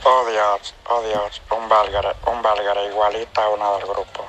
Oh Dios, un bálgara igualita a una del grupo.